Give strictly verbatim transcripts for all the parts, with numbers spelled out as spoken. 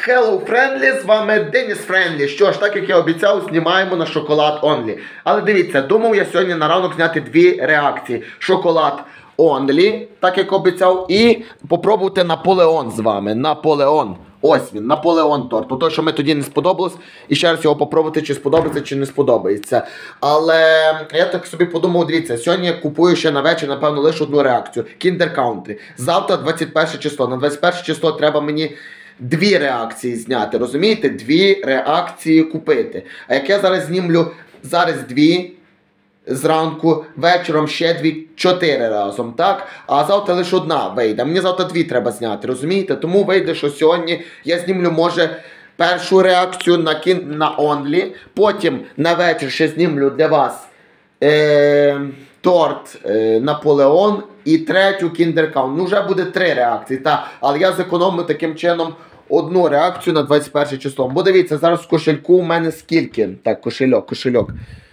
Hello Friendly, з вами Деніс Френдлі. Що ж, так як я обіцяв, знімаємо на шоколад Only. Але дивіться, думав я сьогодні на ранок зняти дві реакції. Шоколад Only, так як обіцяв, і попробувати Наполеон з вами. Наполеон. Ось він, Наполеон торт. То, що ми тоді не сподобалось, і ще раз його попробувати, чи сподобається, чи не сподобається. Але я так собі подумав, дивіться, сьогодні я купую ще на вечір, напевно, лише одну реакцію. Kinder Country. Завтра двадцять перше число. На двадцять перше число треба мені дві реакції зняти, розумієте? Дві реакції купити. А як я зараз знімлю, зараз дві, зранку, вечором ще дві, чотири разом, так? А завтра лише одна вийде. Мені завтра дві треба зняти, розумієте? Тому вийде, що сьогодні я знімлю, може, першу реакцію на, кін... на Only, потім на вечір ще знімлю для вас е... торт е... Наполеон і третю Kinder Country. Ну, вже буде три реакції, так? Але я зекономлю таким чином одну реакцію на двадцять перше число. Бо дивіться, зараз в кошельку у мене скільки? Так, кошельок, кошельок.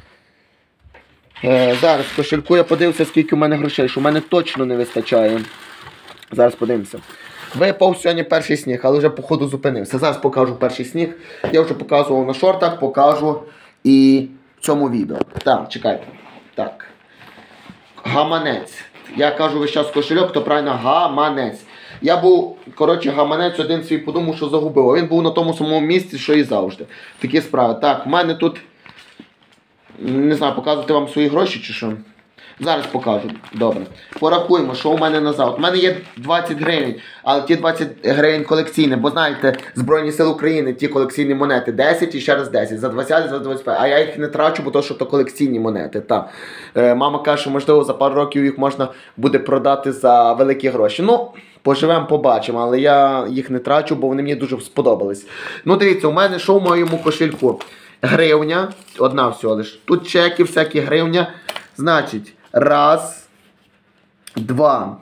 Е, зараз в кошельку я подивився, скільки у мене грошей, що у мене точно не вистачає. Зараз подивимося. Випав сьогодні перший сніг, але вже по ходу зупинився. Зараз покажу перший сніг. Я вже показував на шортах, покажу і в цьому відео. Так, чекайте. Так. Гаманець. Я кажу весь час кошельок, то правильно гаманець. Я був, коротше, гаманець один свій подумав, що загубив. А він був на тому самому місці, що і завжди. Такі справи. Так, в мене тут... Не знаю, показувати вам свої гроші чи що? Зараз покажу. Добре. Порахуємо, що у мене назад. У мене є двадцять гривень, але ті двадцять гривень колекційні. Бо знаєте, Збройні Сили України, ті колекційні монети. десять і ще раз десять. За двадцять, за двадцять п'ять. А я їх не трачу, бо то, що то колекційні монети. Та. Е, мама каже, що можливо за пару років їх можна буде продати за великі гроші. Ну, поживемо, побачимо. Але я їх не трачу, бо вони мені дуже сподобались. Ну, дивіться, у мене що в моєму кошельку? Гривня, одна всього лиш. Тут чеки, всякі гривня. Значить, раз, два,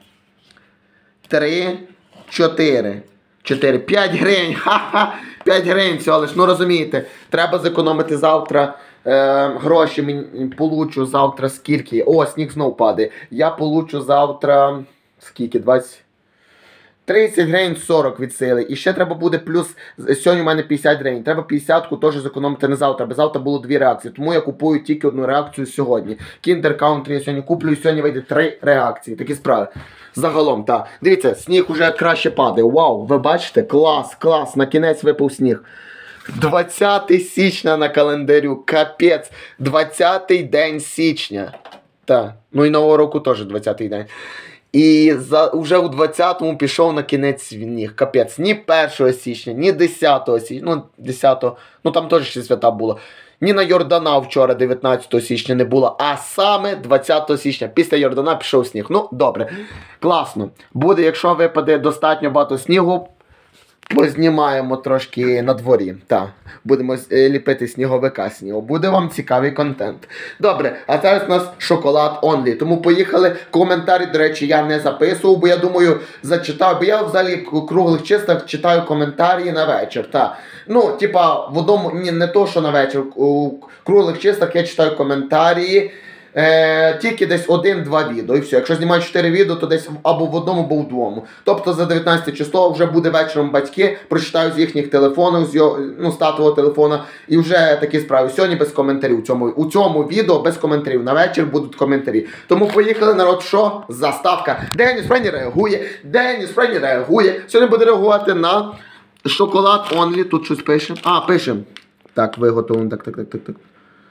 три, чотири. Чотири. П'ять гривень. Ха-ха. П'ять гривень всього лиш. Ну розумієте, треба зекономити завтра. Е, гроші мені получу завтра скільки. О, сніг знов падає. Я получу завтра скільки? двадцять. тридцять гривень, сорок від сили. І ще треба буде плюс, сьогодні у мене п'ятдесят гривень. Треба п'ятдесятку теж зекономити на завтра, бо завтра було дві реакції. Тому я купую тільки одну реакцію сьогодні. Kinder Country я сьогодні куплю і сьогодні вийде три реакції. Такі справи. Загалом, так. Дивіться, сніг уже краще падає. Вау, ви бачите? Клас, клас, на кінець випав сніг. двадцяте січня на календарю, капець. двадцятий день січня. Так, ну і Нового року теж двадцятий день. І за, вже у двадцятому пішов на кінець сніг. Капець. Ні першого січня, ні десятого січня, ну десятого, ну там теж ще свята було. Ні на Йордана вчора, дев'ятнадцятого січня, не було, а саме двадцятого січня. Після Йордана пішов сніг. Ну, добре. Класно. Буде, якщо випаде достатньо багато снігу, познімаємо трошки на дворі. Так, будемо ліпити сніговика снігу. Буде вам цікавий контент. Добре, а зараз у нас шоколад Only. Тому поїхали. Коментарі, до речі, я не записував, бо я думаю, зачитав. Бо я взагалі у круглих чистах читаю коментарі на вечір. Так. Ну, типа, в одному, ні, не то, що на вечір. У круглих чистах я читаю коментарі. Е, тільки десь один-два відео і все. Якщо знімаю чотири відео, то десь або в одному, або в двому. Тобто за дев'ятнадцяте число вже буде вечором батьки, прочитаю з їхніх телефонів, з його, ну, з татового телефона, і вже такі справи. Сьогодні без коментарів. У цьому, у цьому відео без коментарів. На вечір будуть коментарі. Тому поїхали, народ, що? Заставка. Деніс Френдлі реагує. Деніс Френдлі реагує. Сьогодні буде реагувати на шоколад Only. Тут щось пишемо. А, пишемо. Так, виготовлено. Так, так, так, так, так.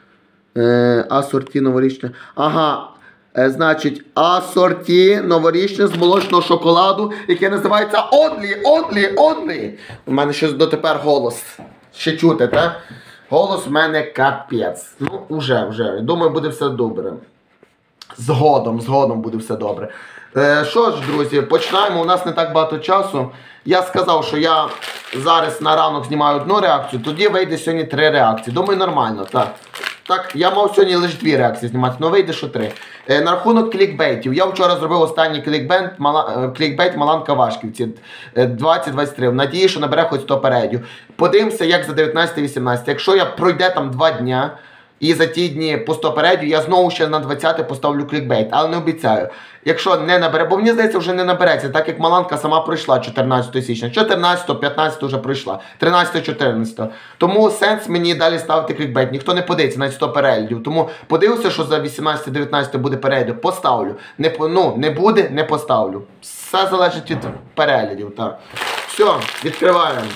Е, асорті новорічне. Ага, е, значить, асорті новорічне з молочного шоколаду, яке називається Only, Only, Only. У мене ще дотепер голос. Ще чути, так? Голос у мене капець. Ну, вже, вже. Думаю, буде все добре. Згодом, згодом буде все добре. Е, що ж, друзі, починаємо. У нас не так багато часу. Я сказав, що я зараз на ранок знімаю одну реакцію, тоді вийде сьогодні три реакції. Думаю, нормально, так. Так, я мав сьогодні лише дві реакції знімати, але вийде, що три. Е, на рахунок клікбейтів. Я вчора зробив останній клікбейт, мала, клікбейт Маланка Вашківці двадцять двадцять три. В надії, що набере хоч сто передів. Подивимося, як за дев'ятнадцяте вісімнадцяте. Якщо я пройде там два дня, І за ті дні по сто переглядів я знову ще на двадцяте поставлю клікбейт, але не обіцяю. Якщо не набере, бо мені здається, вже не набереться, так як Маланка сама пройшла чотирнадцятого січня. чотирнадцятого, п'ятнадцятого вже пройшла. тринадцятого, чотирнадцятого. Тому сенс мені далі ставити клікбейт. Ніхто не подивиться навіть сто переглядів. Тому подивився, що за вісімнадцяте, дев'ятнадцяте буде переглядів. Поставлю. Не, ну, не буде, не поставлю. Все залежить від переглядів. Так. Все, відкриваємо.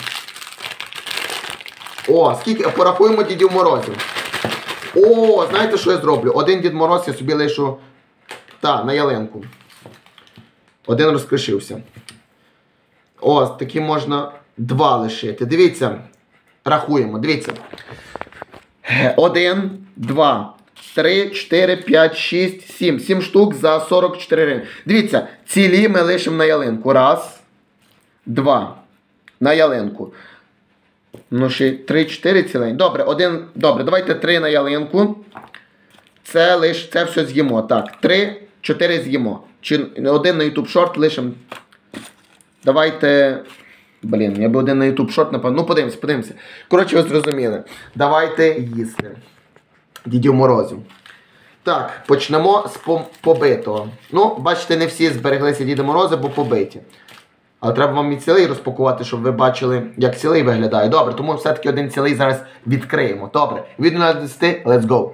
О, скільки, порахуємо Дідів Морозів. О, знаєте, що я зроблю? Один Дід Мороз я собі лишу, та, на ялинку. Один розкришився. О, такі можна два лишити. Дивіться, рахуємо, дивіться. Один, два, три, чотири, п'ять, шість, сім. Сім штук за сорок чотири гривні. Дивіться, цілі ми лишимо на ялинку. Раз, два. На ялинку. Ну, ще три, чотири цілень. Добре, один, добре, давайте три на ялинку. Це лиш, це все з'їмо. Так, три, чотири з'їмо. Чи один на YouTube Short лишимо. Давайте, блін, я би один на YouTube Short, напевно. Ну, подивимося, подивимося. Коротше, ви зрозуміли. Давайте їсти. Дідів Морозів. Так, почнемо з побитого. Ну, бачите, не всі збереглися Діда Морози, бо побиті. Але треба вам і цілий розпакувати, щоб ви бачили, як цілий виглядає. Добре, тому все-таки один цілий зараз відкриємо. Добре, від нуля до десяти, let's go.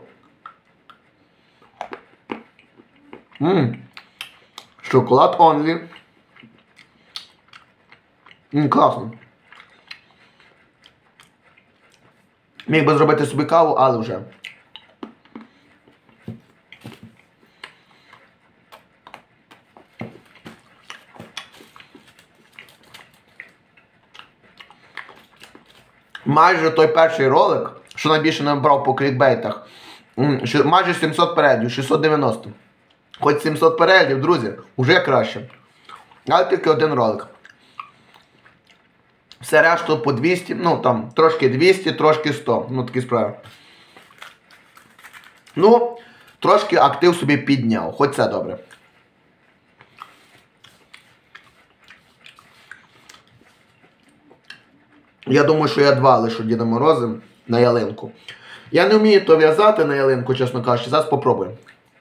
Ммм, шоколад онлі. Ммм, класно. Міг би зробити собі каву, але вже. Майже той перший ролик, що найбільше набрав по клікбейтах, майже сімсот переглядів, шістсот дев'яносто. Хоч сімсот переглядів, друзі, вже краще. Але тільки один ролик. Все решту по двісті, ну там трошки двісті, трошки сто. Ну такі справи. Ну, трошки актив собі підняв, хоч це добре. Я думаю, що я два лишу Діда Морози на ялинку. Я не вмію то в'язати на ялинку, чесно кажучи. Зараз попробуємо.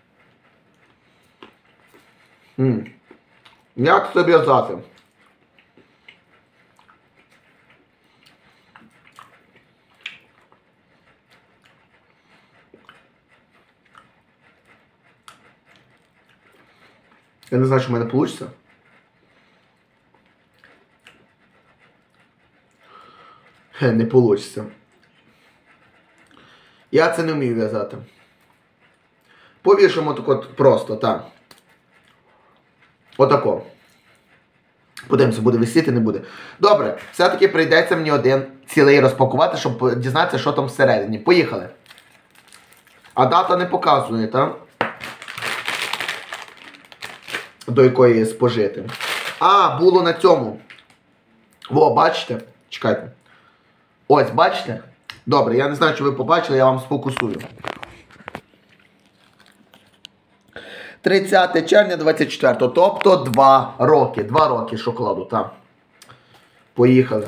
М. Як це в'язати? Я не знаю, що в мене вийде. Не вийде. Я це не вмію в'язати. Повішимо так от просто, так. Отако. Подивимося, буде висіти, не буде. Добре, все-таки прийдеться мені один цілий розпакувати, щоб дізнатися, що там всередині. Поїхали. А дата не показує, так? До якої спожити. А, було на цьому. Во, бачите? Чекайте. Ось, бачите? Добре, я не знаю, чи ви побачили, я вам сфокусую. тридцяте червня двадцять четвертого, тобто два роки. Два роки шоколаду, так. Поїхали.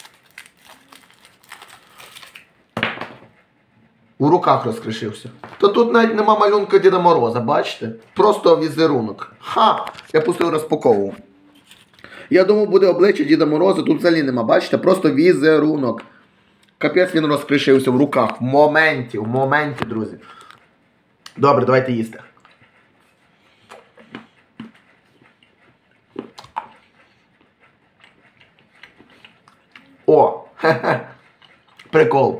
У руках розкришився. Та тут навіть нема малюнка Діда Мороза, бачите? Просто візерунок. Ха! Я пустив розпаковував. Я думав, буде обличчя Діда Мороза, тут взагалі нема, бачите? Просто візерунок. Капець, він розкришився в руках. В моменті, в моменті, друзі. Добре, давайте їсти. О! Хе-хе. Прикол.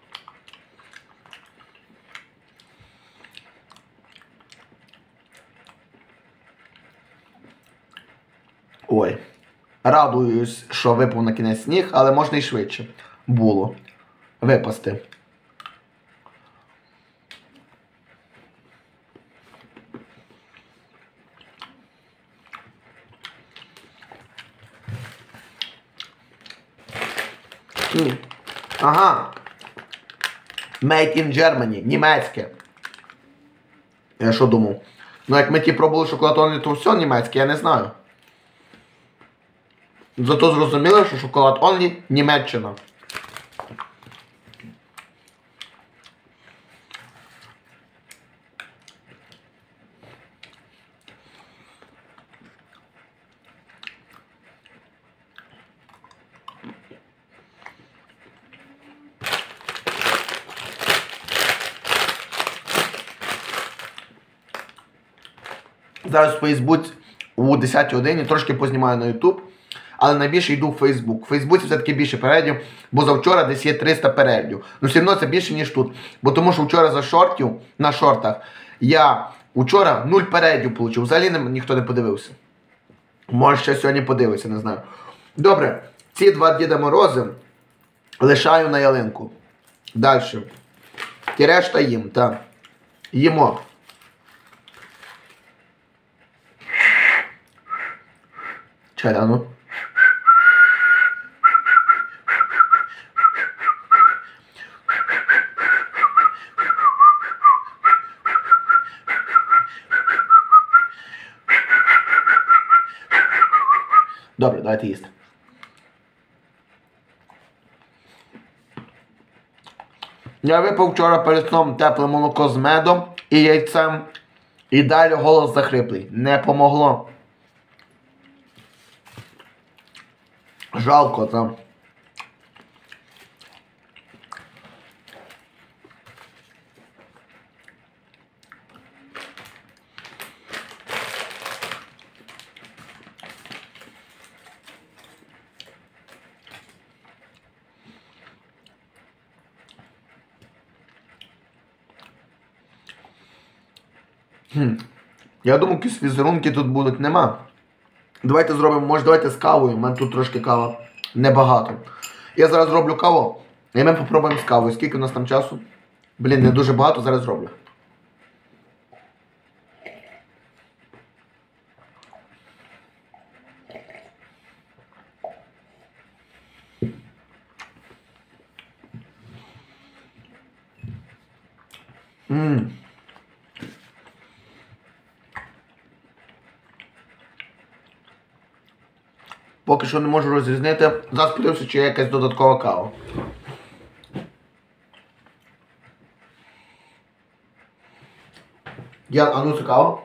Ой. Радуюсь, що випав на кінець сніг, але можна і швидше було випасти. М. Ага. Made in Germany. Німецьке. Я що думав? Ну як ми ті пробували шоколад, то все німецьке, я не знаю. Зато зрозуміло, що шоколад Онлі Німеччина. Зараз в Фейсбуці у десятій годині трошки познімаю на Ютуб, але найбільше йду в Фейсбук. В Фейсбуці все-таки більше переглядів, бо завчора десь є триста переглядів. Ну все одно це більше, ніж тут. Бо тому що вчора за шортів, на шортах, я вчора нуль переглядів отримав. Взагалі ніхто не подивився. Може ще сьогодні подивиться, не знаю. Добре, ці два Діда Морози лишаю на ялинку. Далі. Ті решта їм, так. Їмо. Чай, да, ну. Добре, давайте їсти. Я випив вчора перед сном тепле молоко з медом і яйцем. І далі голос захриплий. Не помогло. Жалко там. Хм. Я думаю, якісь візерунки тут будуть, нема. Давайте зробимо, може давайте з кавою, у мене тут трошки кава небагато. Я зараз зроблю каву, і ми попробуємо з кавою. Скільки у нас там часу? Блін, не дуже багато, зараз зроблю. Ммм. Поки що не можу розрізнити. Зараз подивлюся, чи є якась додаткова кава. Я, а ну це кава?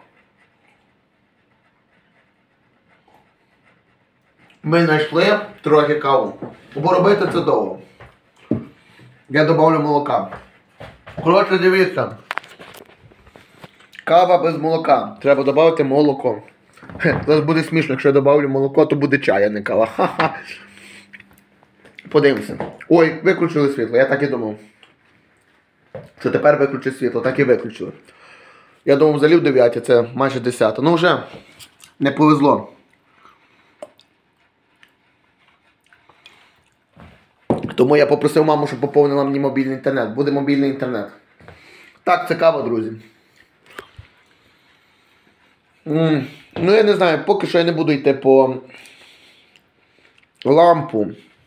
Ми знайшли трохи каву. Бо робити це довго. Я добавлю молока. Коротше, дивіться. Кава без молока. Треба додати молоко. Хе, зараз буде смішно, якщо я добавлю молоко, то буде чай, а не кава. Ха-ха. Подивимося. Ой, виключили світло, я так і думав. Що тепер виключить світло, так і виключили. Я думав, взагалі в дев'ятій, це майже десята. Ну вже не повезло. Тому я попросив маму, щоб поповнила мені мобільний інтернет. Буде мобільний інтернет. Так, це кава, друзі. М-м. Ну я не знаю, поки що я не буду йти по лампу.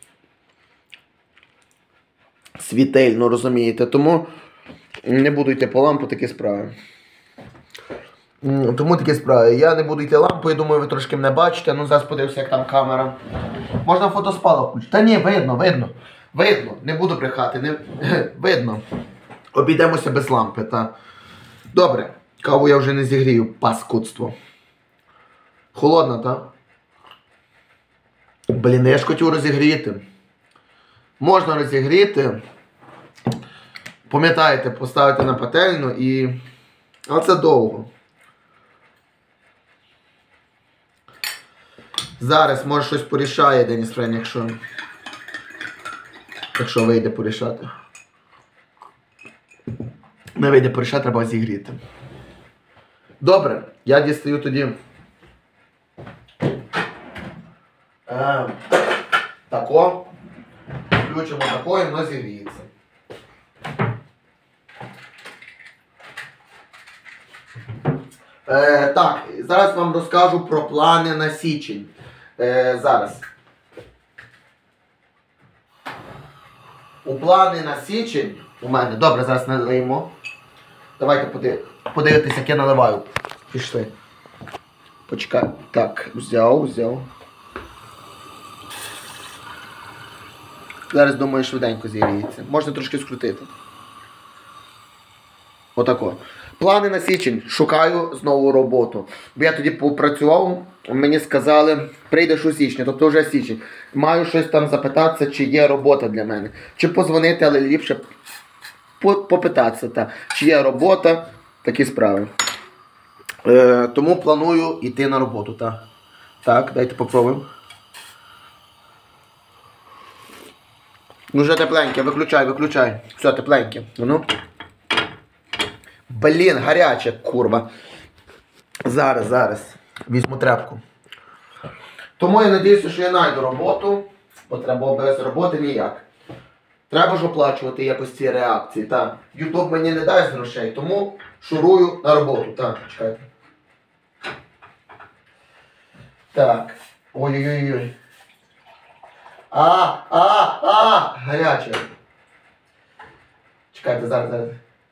Світельну, розумієте. Тому не буду йти по лампу, такі справи. М-м, тому такі справи. Я не буду йти лампу, я думаю, ви трошки мене бачите. Ну зараз подивився, як там камера. Можна фотоспалок включити. Та ні, видно, видно. Видно, не буду брехати, не... видно. Обійдемося без лампи, та. Добре, каву я вже не зігрію, паскудство. Холодна, та? Блін, я ж хотів розігріти. Можна розігріти. Пам'ятаєте, поставити на пательню і... Але це довго. Зараз, може, щось порішає Деніс Френ, якщо... Якщо вийде порішати. Не вийде порішати, треба зігріти. Добре, я дістаю тоді... Е, тако. Включимо тако і воно зігріється. Е, так, зараз вам розкажу про плани на січень. Е, зараз. У плани на січень у мене... Добре, зараз налиємо. Давайте подив... подивитися, як я наливаю. Пішли. Почекай. Так, взяв, взяв. Зараз, думаю, швиденько зігріється. Можна трошки скрутити. Отако. Плани на січень. Шукаю знову роботу. Бо я тоді попрацював, мені сказали, прийдеш у січні, тобто вже січень. Маю щось там запитатися, чи є робота для мене. Чи позвонити, але ліпше попитатися, та, чи є робота, такі справи. Е, тому планую йти на роботу, так. Так, дайте попробуємо. Ну вже тепленьке, виключай, виключай. Все, тепленьке. Ну. Блін, гаряче, курва. Зараз, зараз. Візьму тряпку. Тому я сподіваюся, що я знайду роботу, бо треба без роботи ніяк. Треба ж оплачувати якось ці реакції, так. Ютуб мені не дасть грошей, тому шурую на роботу, так, чекайте. Так. Ой-ой-ой. А, а, а, гаряче. Чекайте, зараз, зараз.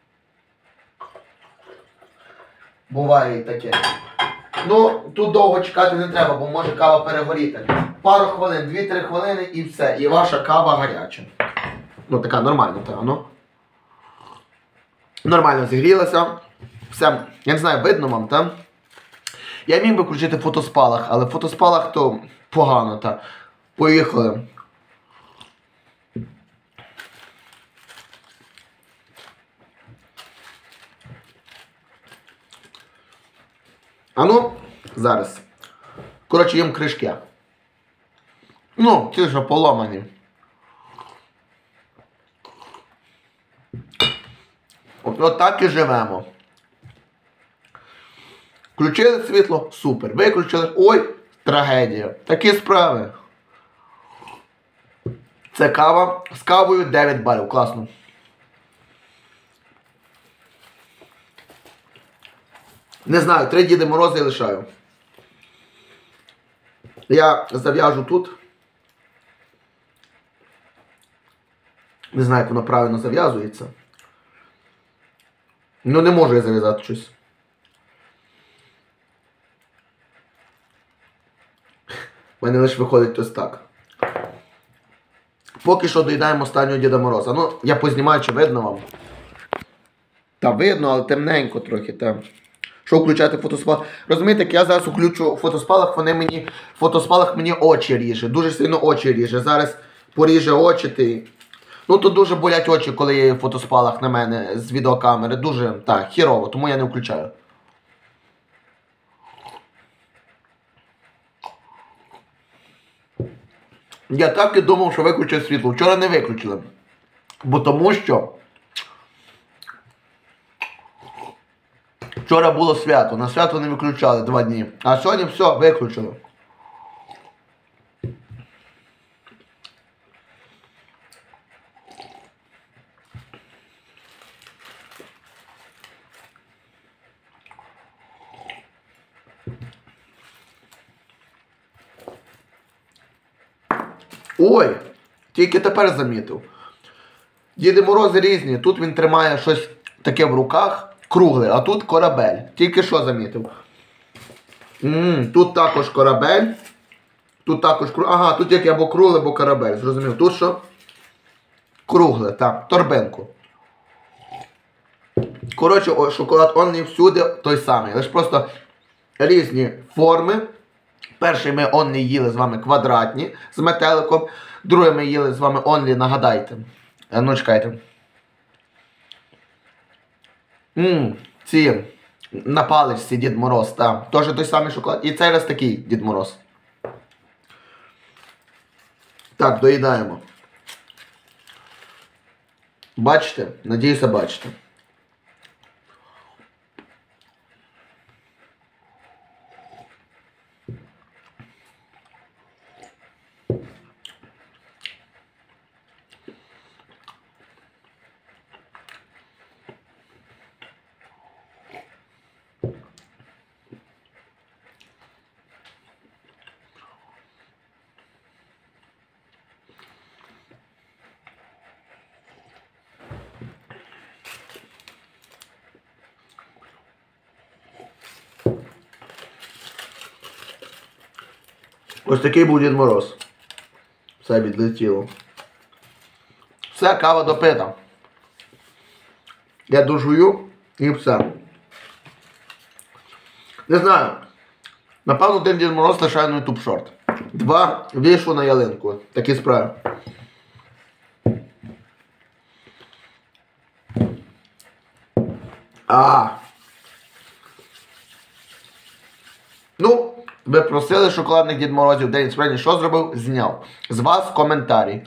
Буває і таке. Ну, тут довго чекати не треба, бо може кава перегоріти. Пару хвилин, дві-три хвилини і все. І ваша кава гаряча. Ну, така нормальна, та, ну. Нормально зігрілася. Все, я не знаю, видно вам, так? Я міг би включити фотоспалах, але фотоспалах то погано, так. Поїхали. А ну, зараз. Коротше, їм кришки. Ну, ті ж поломані. От, от так і живемо. Включили світло? Супер. Виключили? Ой, трагедія. Такі справи. Це кава. З кавою дев'ять балів. Класно. Не знаю, три Діди Морози і лишаю. Я зав'яжу тут. Не знаю, як воно правильно зав'язується. Ну не можу я зав'язати щось. У мене лише виходить ось так. Поки що доїдаємо останнього Діда Мороза. Ну, я познімаю, чи видно вам. Та видно, але темненько трохи, та. Що включати фотоспалах? Розумієте, як я зараз включу фотоспалах, вони мені, фотоспалах мені очі ріже. Дуже сильно очі ріже. Зараз поріже очі ти. Ну, тут дуже болять очі, коли є фотоспалах на мене з відеокамери. Дуже, так, хірово, тому я не включаю. Я так і думав, що виключив світло. Вчора не виключили. Бо тому що вчора було свято. На свято не виключали два дні. А сьогодні все, виключили. Ой, тільки тепер замітив. Діди Морози різні. Тут він тримає щось таке в руках, кругле, а тут корабель. Тільки що замітив. Ммм, тут також корабель. Тут також кругле. Ага, тут як або кругле, або корабель. Зрозумів. Тут що? Кругле, так, торбинку. Коротше, о, шоколад Онлі всюди той самий. Лише просто різні форми. Перший ми Онлі їли з вами квадратні з метеликом. Другий ми їли з вами Онлі, нагадайте. А ну, чекайте. Ммм, ці на паличці Дід Мороз, так. Теж той самий шоколад. І цей раз такий Дід Мороз. Так, доїдаємо. Бачите? Надіюся, бачите. Ось такий був Дід Мороз. Все відлетіло. Все, кава допита. Я дожую і все. Не знаю. Напевно, один Дід Мороз лишає на YouTube шорт. Два вийшло на ялинку. Такі справи. А. Ви просили шоколадних Дід Морозів, День справді, що зробив? Зняв. З вас коментарі.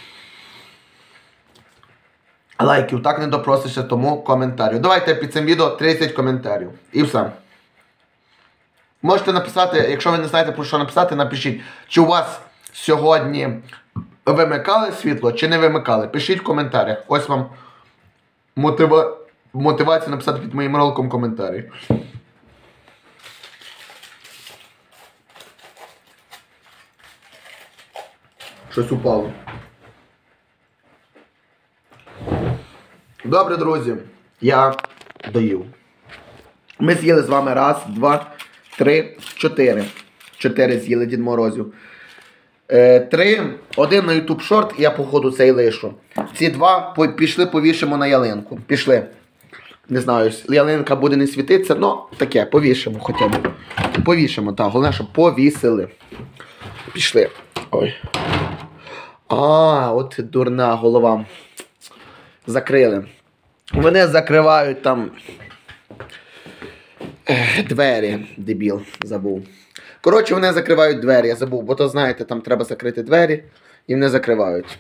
Лайків так не допросишся, тому коментарі. Давайте під цим відео тридцять коментарів. І все. Можете написати, якщо ви не знаєте про що написати, напишіть, чи у вас сьогодні вимикали світло, чи не вимикали. Пишіть в коментарях. Ось вам мотива... мотивація написати під моїм роликом коментарі. Щось упало. Добре, друзі, я доїв. Ми з'їли з вами раз, два, три, чотири. Чотири з'їли Дід Морозів. Е, три, один на YouTube Short, я походу цей лишу. Ці два пішли повішимо на ялинку. Пішли. Не знаю, ялинка буде не світитися, але таке, повішимо хоча б. Повішимо, так, головне, щоб повісили. Пішли. Ой. А, от дурна голова. Закрили. Вони закривають там ех, двері, дебіл, забув. Коротше, вони закривають двері, я забув, бо то знаєте, там треба закрити двері і вони закривають.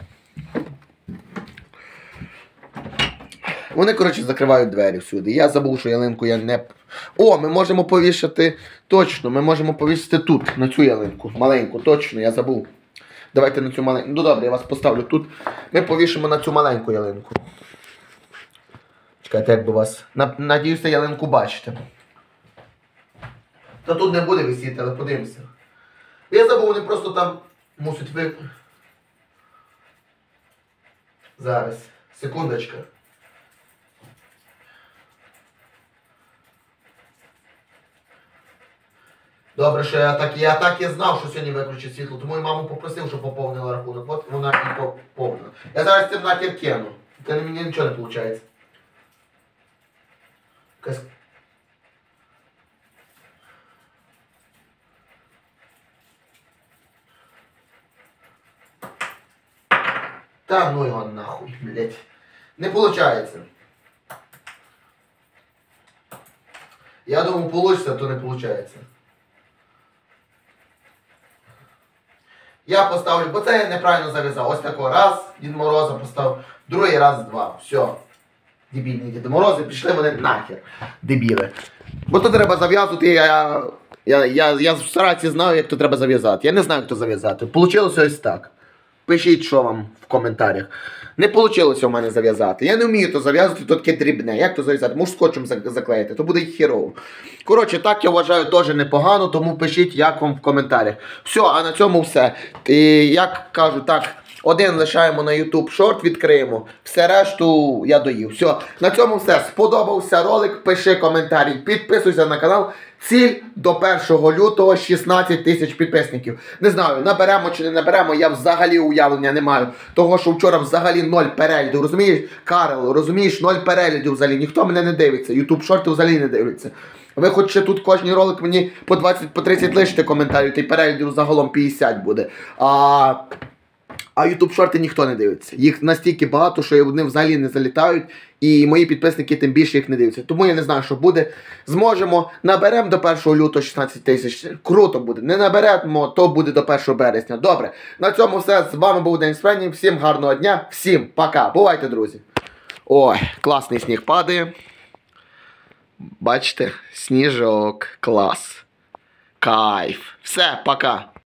Вони, коротше, закривають двері всюди. Я забув, що ялинку я не... О, ми можемо повішати, точно, ми можемо повісити тут, на цю ялинку, маленьку, точно, я забув. Давайте на цю маленьку, ну добре, я вас поставлю тут. Ми повішимо на цю маленьку ялинку. Чекайте, як би вас... Надіюся, ялинку бачите. Та тут не буде висіти, але подивимося. Я забув, вони просто там мусять ви... Зараз. Секундочка. Добре, що я так, я так і знав, що сьогодні виключить світло, тому і маму попросив, щоб поповнила рахунок. От вона і поповнила. Я зараз цим нахер кину. Це мені нічого не виходить. Якась... Та ну його нахуй, блять. Не виходить. Я думав, вийде, а то не виходить. Я поставлю, бо це я неправильно зав'язав. Ось такого раз, Дід Мороза поставив, другий раз, два. Все. Дебільні Дід Морози, пішли вони нахер. Дебіли. Бо то треба зав'язувати, я, я, я, я в сраці знаю, як то треба зав'язати. Я не знаю, як то зав'язати. Получилося ось так. Пишіть, що вам в коментарях. Не вийшло у мене зав'язати. Я не вмію то зав'язувати, то таке дрібне. Як то зав'язати? Можу скотчем заклеїти, то буде хірово. Коротше, так я вважаю теж непогано, тому пишіть, як вам в коментарях. Все, а на цьому все. І, як кажу, так, один лишаємо на YouTube Short, відкриємо. Все решту я доїв. Все, на цьому все. Сподобався ролик, пиши коментарі, підписуйся на канал. Ціль до першого лютого шістнадцять тисяч підписників. Не знаю, наберемо чи не наберемо, я взагалі уявлення не маю. Того, що вчора взагалі ноль переглядів. Розумієш, Карл, розумієш, ноль переглядів взагалі. Ніхто мене не дивиться. YouTube шорти взагалі не дивляться. Ви хоч ще тут кожний ролик мені по двадцять, по тридцять лишите коментарів, та й переглядів загалом п'ятдесят буде. А... А YouTube шорти ніхто не дивиться. Їх настільки багато, що вони взагалі не залітають. І мої підписники тим більше їх не дивляться. Тому я не знаю, що буде. Зможемо, наберемо до першого лютого шістнадцять тисяч. Круто буде. Не наберемо, то буде до першого березня. Добре. На цьому все. З вами був День Справді. Всім гарного дня. Всім пока. Бувайте, друзі. Ой, класний сніг падає. Бачите? Сніжок. Клас. Кайф. Все, пока.